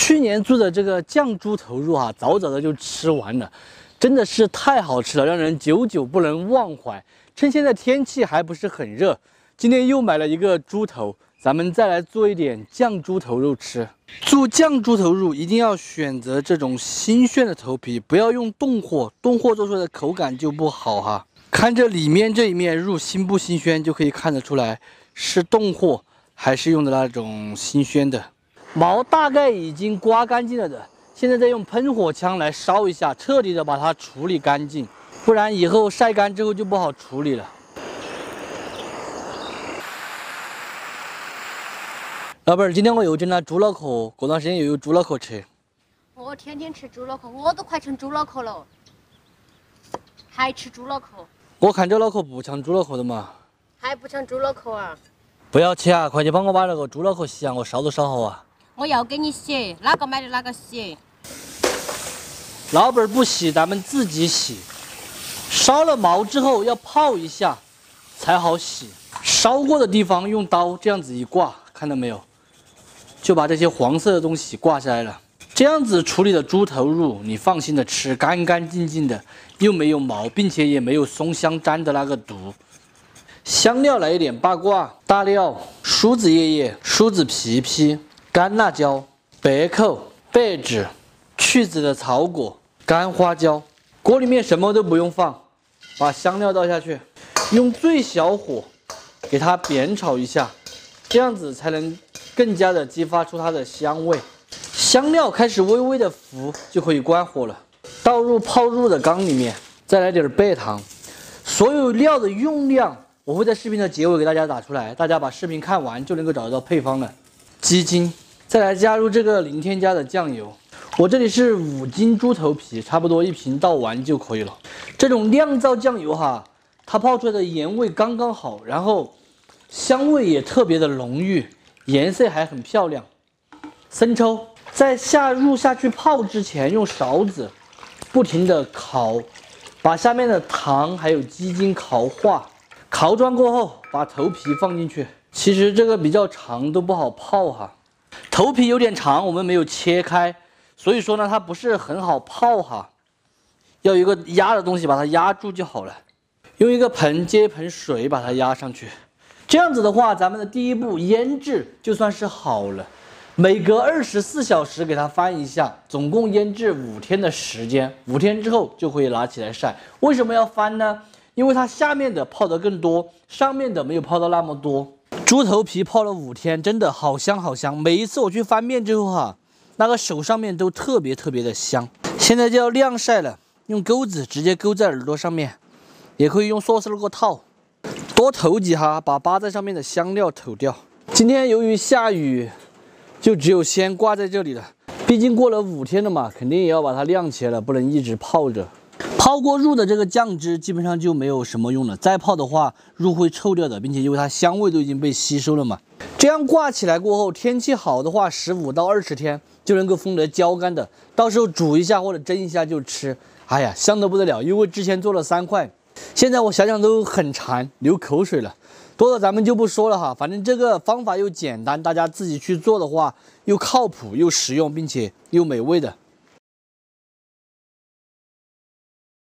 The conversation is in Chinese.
去年做的这个酱猪头肉啊，早早的就吃完了，真的是太好吃了，让人久久不能忘怀。趁现在天气还不是很热，今天又买了一个猪头，咱们再来做一点酱猪头肉吃。做酱猪头肉一定要选择这种新鲜的头皮，不要用冻货，冻货做出来的口感就不好哈。看着里面这一面肉新不新鲜，就可以看得出来是冻货还是用的那种新鲜的。毛大概已经刮干净了的，现在再用喷火枪来烧一下，彻底的把它处理干净，不然以后晒干之后就不好处理了。老板，今天我又整了猪脑壳，过段时间又有猪脑壳吃。 我天天吃猪脑壳，我都快成猪脑壳了，还吃猪脑壳？ 我看这脑壳不像猪脑壳的嘛。 还不像猪脑壳啊？ 不要切啊，快去帮我把那个猪脑壳洗啊，我烧都烧好啊。 我要给你洗，哪个买的哪个洗。 老板不洗，咱们自己洗。烧了毛之后要泡一下，才好洗。烧过的地方用刀这样子一挂，看到没有？就把这些黄色的东西挂下来了。这样子处理的猪头肉，你放心的吃，干干净净的，又没有毛，并且也没有松香粘的那个毒。香料来一点八卦、大料、梳子叶叶、梳子皮皮、干辣椒、白蔻、白芷、去籽的草果、干花椒。锅里面什么都不用放，把香料倒下去，用最小火给它煸炒一下，这样子才能更加的激发出它的香味。香料开始微微的浮，就可以关火了。倒入泡肉的缸里面，再来点白糖。所有料的用量我会在视频的结尾给大家打出来，大家把视频看完就能够找得到配方了。鸡精，再来加入这个零添加的酱油。我这里是5斤猪头皮，差不多1瓶倒完就可以了。这种酿造酱油哈，它泡出来的盐味刚刚好，然后香味也特别的浓郁，颜色还很漂亮。生抽，在下入下去泡之前，用勺子不停的烤，把下面的糖还有鸡精烤化。烤转过后，把头皮放进去。其实这个比较长，都不好泡哈。头皮有点长，我们没有切开，所以说呢，它不是很好泡哈。要有一个压的东西把它压住就好了。用一个盆接一盆水把它压上去。这样子的话，咱们的第一步腌制就算是好了。每隔24小时给它翻一下，总共腌制5天的时间。5天之后就可以拿起来晒。为什么要翻呢？因为它下面的泡得更多，上面的没有泡到那么多。猪头皮泡了5天，真的好香好香。每一次我去翻面之后哈，那个手上面都特别的香。现在就要晾晒了，用钩子直接钩在耳朵上面，也可以用塑料个套，多投几下，把扒在上面的香料抖掉。今天由于下雨，就只有先挂在这里了。毕竟过了5天了嘛，肯定也要把它晾起来了，不能一直泡着。泡过肉的这个酱汁基本上就没有什么用了，再泡的话肉会臭掉的，并且因为它香味都已经被吸收了嘛。这样挂起来过后，天气好的话15到20天就能够封得焦干的，到时候煮一下或者蒸一下就吃，哎呀，香得不得了。因为之前做了3块，现在我想想都很馋，流口水了。多的咱们就不说了哈，反正这个方法又简单，大家自己去做的话又靠谱又实用，并且又美味的。